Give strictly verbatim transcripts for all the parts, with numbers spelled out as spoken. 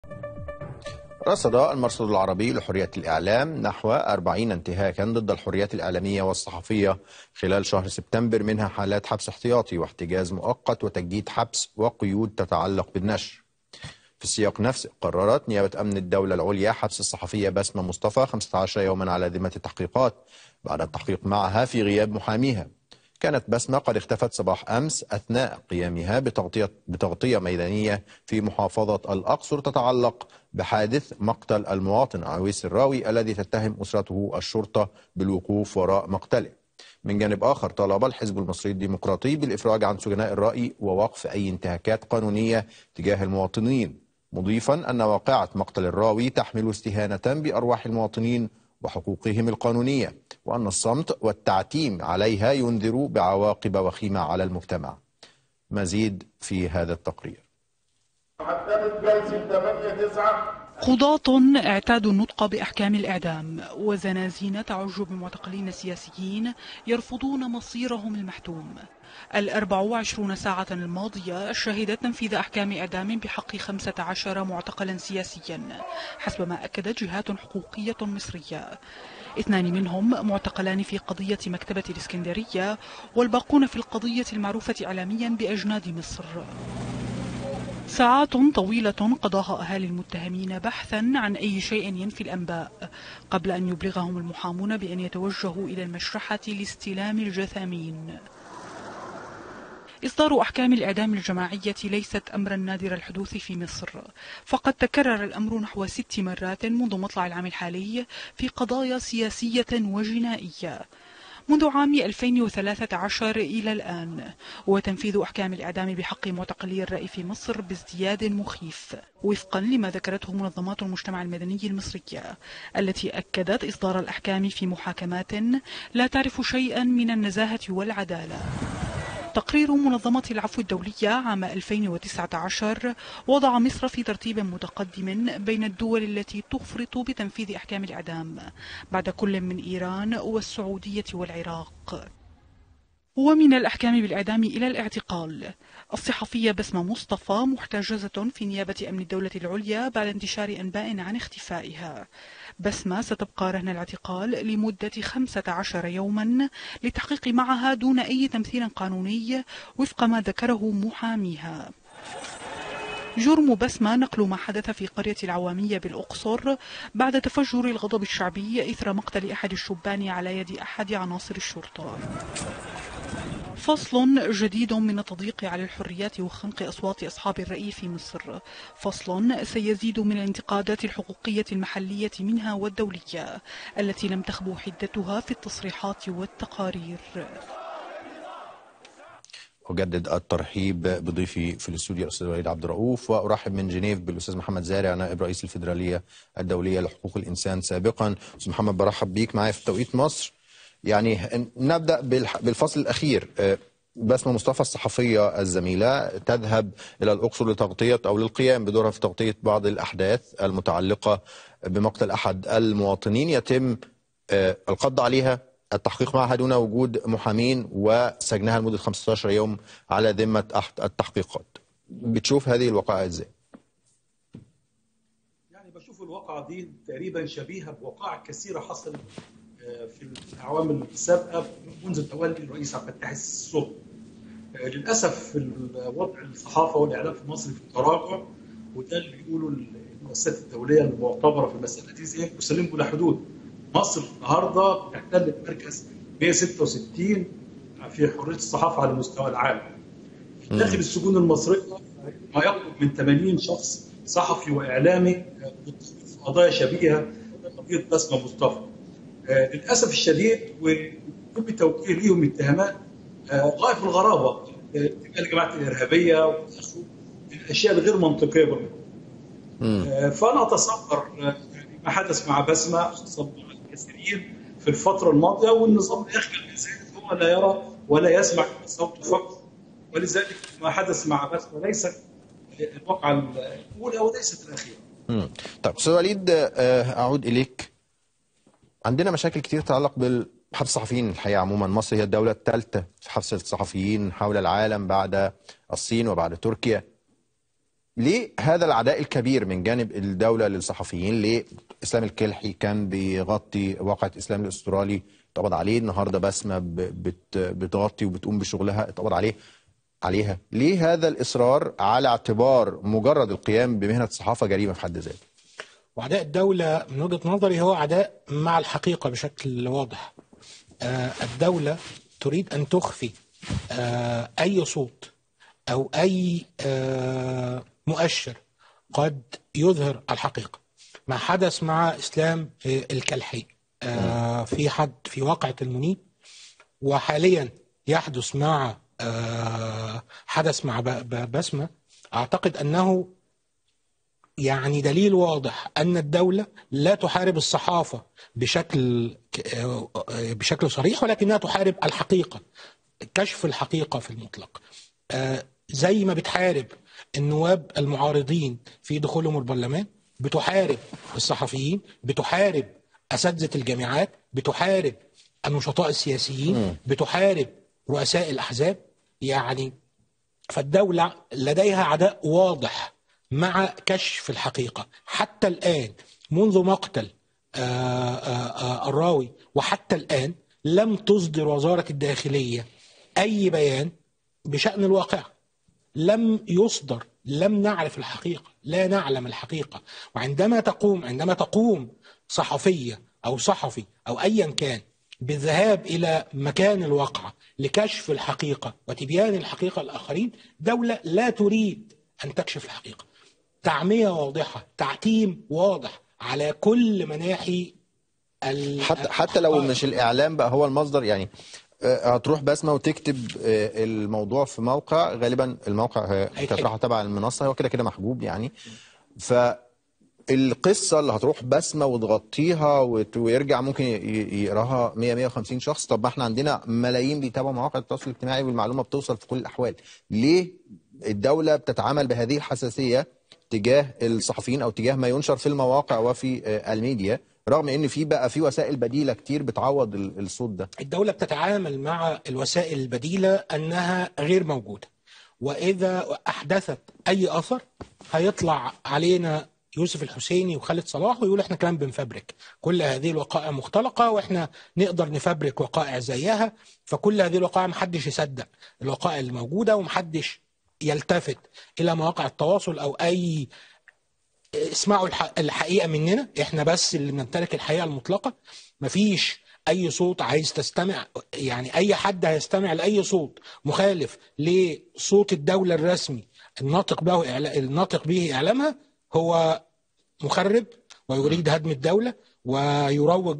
رصد المرصد العربي لحرية الإعلام نحو أربعين انتهاكا ضد الحريات الإعلامية والصحفية خلال شهر سبتمبر، منها حالات حبس احتياطي واحتجاز مؤقت وتجديد حبس وقيود تتعلق بالنشر. في السياق نفسه قررت نيابة أمن الدولة العليا حبس الصحفية بسمة مصطفى خمسة عشر يوما على ذمة التحقيقات بعد التحقيق معها في غياب محاميها. كانت بسمة قد اختفت صباح أمس أثناء قيامها بتغطية, بتغطية ميدانية في محافظة الأقصر تتعلق بحادث مقتل المواطن عويس الراوي الذي تتهم أسرته الشرطة بالوقوف وراء مقتله. من جانب آخر طالب الحزب المصري الديمقراطي بالإفراج عن سجناء الرأي ووقف أي انتهاكات قانونية تجاه المواطنين، مضيفا أن واقعة مقتل الراوي تحمل استهانة بأرواح المواطنين وحقوقهم القانونية، وأن الصمت والتعتيم عليها ينذر بعواقب وخيمة على المجتمع. مزيد في هذا التقرير. قضاة اعتادوا النطق بأحكام الإعدام، وزنازين تعج بمعتقلين سياسيين يرفضون مصيرهم المحتوم. الأربع وعشرون ساعة الماضية شهدت تنفيذ أحكام إعدام بحق خمسة عشر معتقلا سياسيا حسب ما أكدت جهات حقوقية مصرية. اثنان منهم معتقلان في قضية مكتبة الإسكندرية، والباقون في القضية المعروفة إعلاميا بأجناد مصر. ساعات طويلة قضاها أهالي المتهمين بحثا عن أي شيء ينفي الأنباء قبل أن يبلغهم المحامون بأن يتوجهوا إلى المشرحة لاستلام الجثامين. إصدار أحكام الإعدام الجماعية ليست أمرا نادر الحدوث في مصر، فقد تكرر الأمر نحو ست مرات منذ مطلع العام الحالي في قضايا سياسية وجنائية منذ عام ألفين وثلاثة عشر إلى الآن، وتنفيذ أحكام الإعدام بحق معتقلي الرأي في مصر بازدياد مخيف وفقا لما ذكرته منظمات المجتمع المدني المصرية التي أكدت إصدار الأحكام في محاكمات لا تعرف شيئا من النزاهة والعدالة. تقرير منظمة العفو الدولية عام ألفين وتسعة عشر وضع مصر في ترتيب متقدم بين الدول التي تفرط بتنفيذ أحكام الإعدام بعد كل من إيران والسعودية والعراق. ومن الأحكام بالإعدام إلى الاعتقال. الصحفية بسمة مصطفى محتجزة في نيابة أمن الدولة العليا بعد انتشار أنباء عن اختفائها. بسمة ستبقى رهن الاعتقال لمدة خمسة عشر يوما للتحقيق معها دون أي تمثيل قانوني وفق ما ذكره محاميها. جرم بسمة نقل ما حدث في قرية العوامية بالأقصر بعد تفجر الغضب الشعبي إثر مقتل أحد الشبان على يد أحد عناصر الشرطة. فصل جديد من التضييق على الحريات وخنق أصوات أصحاب الرأي في مصر، فصل سيزيد من الانتقادات الحقوقية المحلية منها والدولية التي لم تخبو حدتها في التصريحات والتقارير. أجدد الترحيب بضيفي في الاستوديو الأستاذ وليد عبد الرؤوف، وأرحب من جنيف بالأستاذ محمد زارع نائب رئيس الفيدرالية الدولية لحقوق الإنسان سابقا. أستاذ محمد برحب بيك معايا في توقيت مصر. يعني نبدأ بالفصل الأخير. بسمة مصطفى الصحفية الزميلة تذهب إلى الأقصر لتغطية أو للقيام بدورها في تغطية بعض الأحداث المتعلقة بمقتل أحد المواطنين، يتم القبض عليها، التحقيق معها دون وجود محامين، وسجنها لمدة خمسة عشر يوم على ذمة التحقيقات. بتشوف هذه الواقعة ازاي؟ يعني بشوف الواقعة دي تقريبا شبيهة بواقع كثيرة حصلت في الأعوام السابقة منذ تولي الرئيس عبد الفتاح السلطة. للأسف وضع الصحافة والإعلام في مصر في تراجع، وده اللي بيقولوا المؤسسات الدولية المعتبرة في المسألة دي زي مسلم بلا حدود. مصر النهارده بتحتل المركز مئة وستة وستين في حريه الصحافه على مستوى العالم. داخل السجون المصريه ما يقرب من ثمانين شخص صحفي واعلامي في قضايا شبيهه قضيه بسمه مصطفى. آه للاسف الشديد ويتم توجيه ليهم اتهامات آه غايه في الغرابه، اتجاه الجماعات الارهابيه والاخر الاشياء الغير منطقيه برضه. آه فانا اتصور آه ما حدث مع بسمه خاصه كثيرين في الفترة الماضية، والنظام يخجل من ذلك، هو لا يرى ولا يسمع صوته فقط، ولذلك ما حدث مع بسمة ليس الواقعة الأولى وليست الأخيرة. امم طيب أستاذ وليد، أعود إليك. عندنا مشاكل كتير تتعلق بحبس الصحفيين الحقيقة عموما. مصر هي الدولة الثالثة في حبس الصحفيين حول العالم بعد الصين وبعد تركيا. ليه هذا العداء الكبير من جانب الدولة للصحفيين؟ ليه إسلام الكلحي كان بيغطي واقعة إسلام الاسترالي اتقبض عليه، النهارده بسمة بت بتغطي وبتقوم بشغلها اتقبض عليه عليها؟ ليه هذا الإصرار على اعتبار مجرد القيام بمهنة الصحافة جريمة في حد ذاته؟ وعداء الدولة من وجهة نظري هو عداء مع الحقيقة بشكل واضح. آه الدولة تريد أن تخفي آه أي صوت أو أي آه مؤشر قد يظهر الحقيقة. ما حدث مع إسلام آه الكلحي آه في حد في واقعة المنيب، وحاليا يحدث مع آه حدث مع بسمة. أعتقد أنه يعني دليل واضح أن الدولة لا تحارب الصحافة بشكل بشكل صريح، ولكنها تحارب الحقيقة، كشف الحقيقة في المطلق. زي ما بتحارب النواب المعارضين في دخولهم البرلمان، بتحارب الصحفيين، بتحارب أساتذة الجامعات، بتحارب النشطاء السياسيين، بتحارب رؤساء الأحزاب. يعني فالدولة لديها عداء واضح مع كشف الحقيقة. حتى الآن منذ مقتل آآ آآ الراوي وحتى الآن لم تصدر وزارة الداخلية أي بيان بشأن الواقع. لم يصدر، لم نعرف الحقيقة، لا نعلم الحقيقة. وعندما تقوم عندما تقوم صحفية أو صحفي أو أيا كان بالذهاب إلى مكان الواقعة لكشف الحقيقة وتبيان الحقيقة للآخرين، دولة لا تريد أن تكشف الحقيقة. تعمية واضحة، تعتيم واضح على كل مناحي حتى حتى لو مش الإعلام بقى هو المصدر. يعني هتروح بسمة وتكتب الموضوع في موقع، غالبا الموقع كانت رايحة تبع المنصة، هو كده كده محجوب يعني. فالقصة اللي هتروح بسمة وتغطيها ويرجع ممكن يقراها مية مية وخمسين شخص. طب ما احنا عندنا ملايين بيتابعوا مواقع التواصل الاجتماعي والمعلومة بتوصل في كل الأحوال. ليه الدولة بتتعامل بهذه الحساسية تجاه الصحفيين أو تجاه ما ينشر في المواقع وفي الميديا، رغم ان في بقى في وسائل بديله كتير بتعوض الصوت ده؟ الدوله بتتعامل مع الوسائل البديله انها غير موجوده، واذا احدثت اي اثر هيطلع علينا يوسف الحسيني وخالد صلاح ويقول احنا كمان بنفبرك، كل هذه الوقائع مختلقه واحنا نقدر نفبرك وقائع زيها. فكل هذه الوقائع محدش يصدق الوقائع اللي موجوده، ومحدش يلتفت الى مواقع التواصل او اي اسمعوا الحقيقة مننا، احنا بس اللي بنمتلك الحقيقة المطلقة. مفيش اي صوت عايز تستمع، يعني اي حد هيستمع لاي صوت مخالف لصوت الدولة الرسمي الناطق به الناطق به اعلامها هو مخرب ويريد هدم الدولة ويروج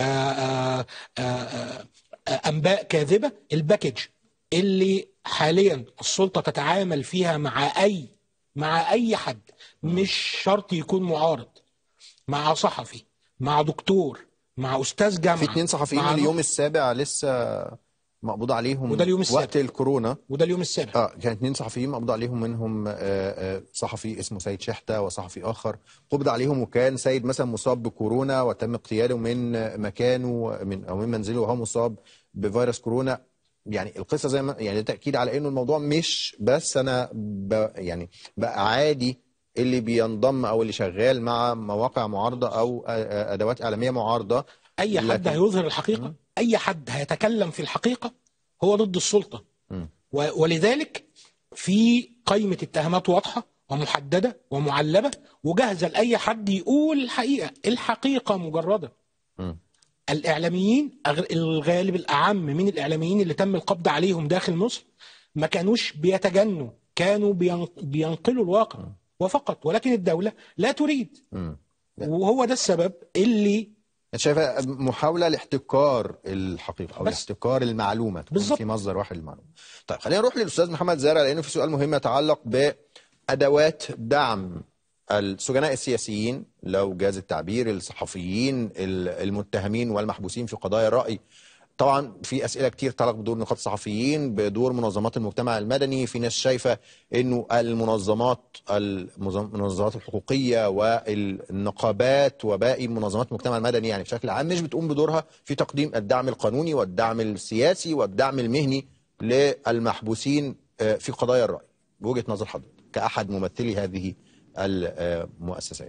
آآ آآ انباء كاذبة. الباكج اللي حاليا السلطة تتعامل فيها مع اي مع اي حد، مش شرط يكون معارض، مع صحفي، مع دكتور، مع استاذ جامعه. في اتنين صحفيين اليوم السابع لسه مقبوض عليهم، وده اليوم السابع وقت الكورونا، وده اليوم السابع. اه كان اتنين صحفيين مقبوض عليهم، منهم آه آه صحفي اسمه سيد شحته وصحفي اخر قبض عليهم، وكان سيد مثلا مصاب بكورونا وتم اغتياله من مكانه من او من منزله وهو مصاب بفيروس كورونا. يعني القصه زي ما يعني تاكيد على انه الموضوع مش بس انا ب يعني بقى عادي اللي بينضم او اللي شغال مع مواقع معارضه او ادوات اعلاميه معارضه. اي حد لكن... هيظهر الحقيقه، م. اي حد هيتكلم في الحقيقه هو ضد السلطه. م. ولذلك في قائمه اتهامات واضحه ومحدده ومعلبه وجاهزه لاي حد يقول الحقيقه. الحقيقه مجرده. م. الاعلاميين الغالب الاعم من الاعلاميين اللي تم القبض عليهم داخل مصر ما كانوش بيتجنوا، كانوا بينقلوا الواقع م. وفقط، ولكن الدولة لا تريد. م. وهو ده السبب اللي شايفه محاولة لاحتكار الحقيقة أو لاحتكار المعلومة في مصدر واحد للمعلومة. طيب خلينا نروح للأستاذ محمد زارع، لأنه في سؤال مهم يتعلق بأدوات دعم السجناء السياسيين، لو جاز التعبير، الصحفيين المتهمين والمحبوسين في قضايا الرأي. طبعا في اسئله كتير تتعلق بدور نقابه الصحفيين، بدور منظمات المجتمع المدني. في ناس شايفه انه المنظمات المنظمات الحقوقيه والنقابات وباقي منظمات المجتمع المدني يعني بشكل عام مش بتقوم بدورها في تقديم الدعم القانوني والدعم السياسي والدعم المهني للمحبوسين في قضايا الرأي. بوجهه نظر حضرتك؟ كأحد ممثلي هذه المؤسسات؟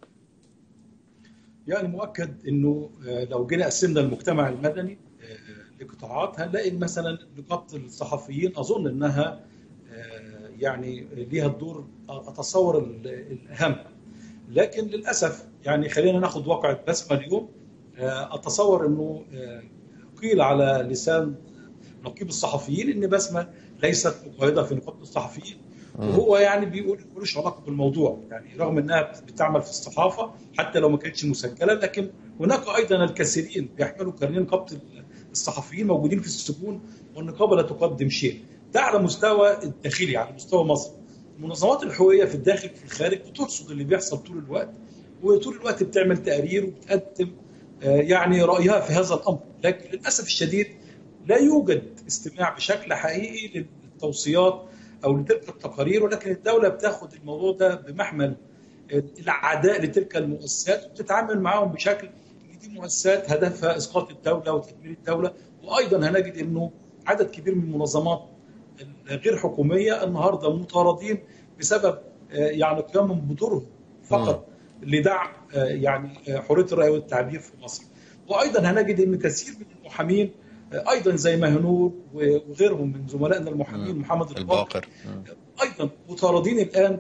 يعني مؤكد انه لو جينا قسمنا المجتمع المدني لقطاعات هنلاقي مثلا نقابه الصحفيين اظن انها يعني ليها الدور اتصور الاهم، لكن للاسف يعني خلينا ناخذ واقع بسمه اليوم. اتصور انه قيل على لسان نقيب الصحفيين ان بسمه ليست مقيده في نقابه الصحفيين، وهو يعني بيقول ملوش علاقه بالموضوع، يعني رغم انها بتعمل في الصحافه حتى لو ما كانتش مسجله، لكن هناك ايضا الكثيرين بيحملوا كارنيه نقابه الصحفيين موجودين في السجون والنقابه لا تقدم شيء. ده على مستوى الداخلي، على مستوى مصر. المنظمات الحقوقيه في الداخل في الخارج بترصد اللي بيحصل طول الوقت، وطول الوقت بتعمل تقارير وبتقدم يعني رايها في هذا الامر، لكن للاسف الشديد لا يوجد استماع بشكل حقيقي للتوصيات او لتلك التقارير، ولكن الدوله بتاخد الموضوع ده بمحمل العداء لتلك المؤسسات وبتتعامل معاهم بشكل ان دي مؤسسات هدفها اسقاط الدوله وتدمير الدوله. وايضا هنجد انه عدد كبير من المنظمات الغير حكوميه النهارده مطاردين بسبب يعني قيامهم بدورهم فقط لدعم يعني حريه الراي والتعبير في مصر. وايضا هنجد ان كثير من المحامين ايضا زي مهنور وغيرهم من زملائنا المحامين محمد الباقر ايضا مطاردين الان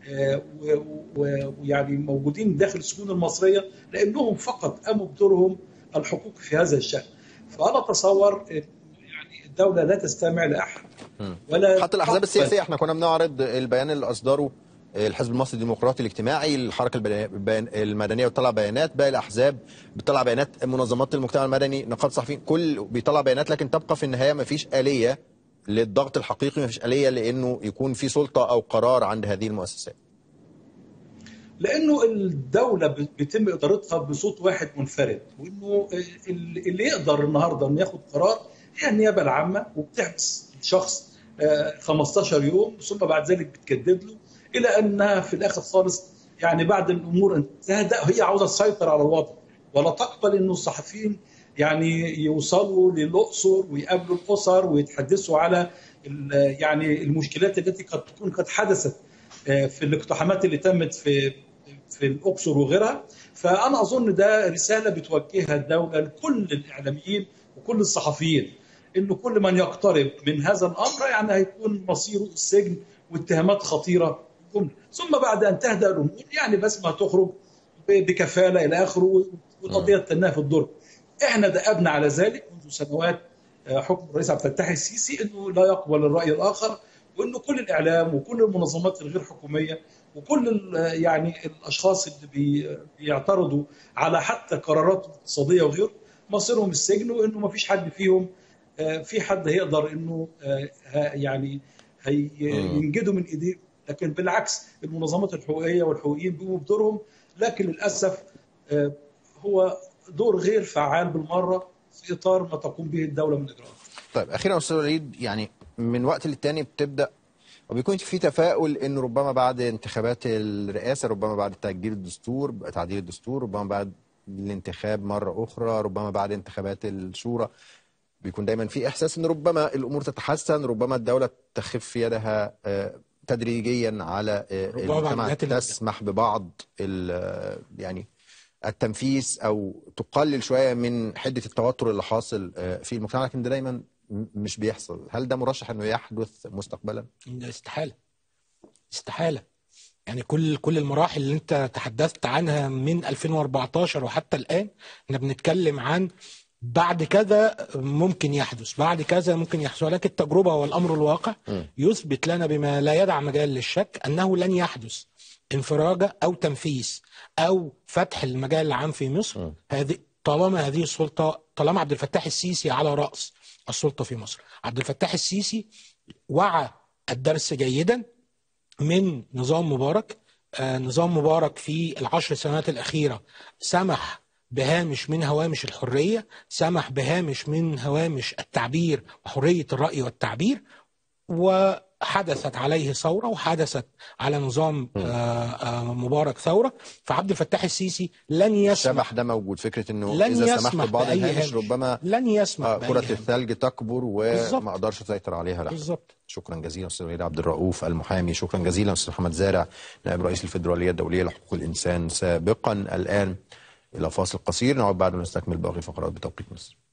ويعني موجودين داخل السجون المصريه لانهم فقط قاموا بدورهم الحقوقي في هذا الشان. فانا اتصور يعني الدوله لا تستمع لاحد ولا حتى الاحزاب السياسيه. احنا كنا بنعرض البيان اللي اصدره الحزب المصري الديمقراطي الاجتماعي، الحركه المدنيه بتطلع بيانات، باقي الاحزاب بتطلع بيانات، منظمات المجتمع المدني، نقابه الصحفيين، كل بيطلع بيانات، لكن تبقى في النهايه ما فيش آلية للضغط الحقيقي، ما فيش آلية لانه يكون في سلطه او قرار عند هذه المؤسسات. لانه الدوله بيتم ادارتها بصوت واحد منفرد، وانه اللي يقدر النهارده انه ياخد قرار هي النيابه العامه، وبتحبس الشخص خمستاشر يوم ثم بعد ذلك بتجدد له الى انها في الاخر خالص يعني بعد الامور انتهت هي عاوزه تسيطر على الوضع، ولا تقبل انه الصحفيين يعني يوصلوا للاقصر ويقابلوا الاسر ويتحدثوا على يعني المشكلات التي قد تكون قد حدثت في الاقتحامات اللي تمت في في الاقصر وغيرها. فانا اظن ده رساله بتوجهها الدوله لكل الاعلاميين وكل الصحفيين، انه كل من يقترب من هذا الامر يعني هيكون مصيره السجن واتهامات خطيره جمله، ثم بعد ان تهدأ الامور يعني بس ما تخرج بكفاله الى اخره والقضيه تنها في الدرج. احنا دأبنا على ذلك منذ سنوات حكم الرئيس عبد الفتاح السيسي انه لا يقبل الراي الاخر، وانه كل الاعلام وكل المنظمات الغير حكوميه وكل يعني الاشخاص اللي بيعترضوا على حتى قرارات اقتصاديه وغيره مصيرهم السجن، وانه ما فيش حد فيهم في حد هيقدر انه يعني هينجدوا من ايديه، لكن بالعكس المنظمات الحقوقيه والحقوقيين بيقوموا بدورهم، لكن للاسف هو دور غير فعال بالمره في اطار ما تقوم به الدوله من اجراءات. طيب اخيرا استاذ وليد، يعني من وقت للتاني بتبدا وبيكون في تفاؤل ان ربما بعد انتخابات الرئاسه، ربما بعد تأجيل الدستور تعديل الدستور، ربما بعد الانتخاب مره اخرى، ربما بعد انتخابات الشورى، بيكون دايما في احساس ان ربما الامور تتحسن، ربما الدوله تخف يدها تدريجيا على المجتمع، تسمح ببعض يعني التنفيذ او تقلل شويه من حده التوتر اللي حاصل في المجتمع، لكن ده دايما مش بيحصل. هل ده مرشح انه يحدث مستقبلا؟ ده استحاله استحاله. يعني كل كل المراحل اللي انت تحدثت عنها من ألفين وأربعتاشر وحتى الان احنا بنتكلم عن بعد كذا ممكن يحدث، بعد كذا ممكن يحدث، ولكن التجربه والامر الواقع يثبت لنا بما لا يدع مجال للشك انه لن يحدث انفراجه او تنفيذ او فتح المجال العام في مصر هذه طالما هذه السلطه، طالما عبد الفتاح السيسي على راس السلطه في مصر. عبد الفتاح السيسي وعى الدرس جيدا من نظام مبارك. آه نظام مبارك في العشر سنوات الاخيره سمح بهامش من هوامش الحريه، سمح بهامش من هوامش التعبير وحريه الراي والتعبير، و حدثت عليه ثورة وحدثت على نظام آه، آه، مبارك ثورة، فعبد الفتاح السيسي لن يسمح. الشبح ده موجود، فكرة انه لن اذا يسمح سمحت ببعض بأي الهامش هامش. ربما لن يسمح آه بأي كرة هامش. الثلج تكبر بالظبط. وما اقدرش اسيطر عليها لحظة. بالظبط. شكرا جزيلا استاذ وليد عبد الرؤوف المحامي، شكرا جزيلا استاذ محمد زارع نائب رئيس الفيدرالية الدولية لحقوق الانسان سابقا. الان الى فاصل قصير، نعود بعد ما نستكمل باقي فقرات بتوقيت مصر.